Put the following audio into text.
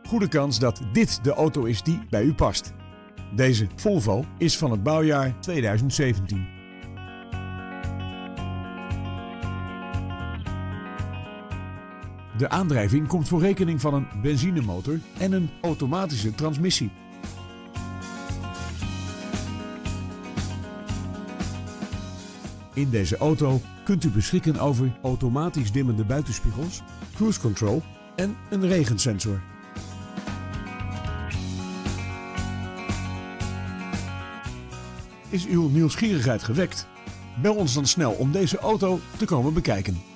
goede kans dat dit de auto is die bij u past. Deze Volvo is van het bouwjaar 2017. De aandrijving komt voor rekening van een benzinemotor en een automatische transmissie. In deze auto kunt u beschikken over automatisch dimmende buitenspiegels, cruise control en een regensensor. Is uw nieuwsgierigheid gewekt? Bel ons dan snel om deze auto te komen bekijken.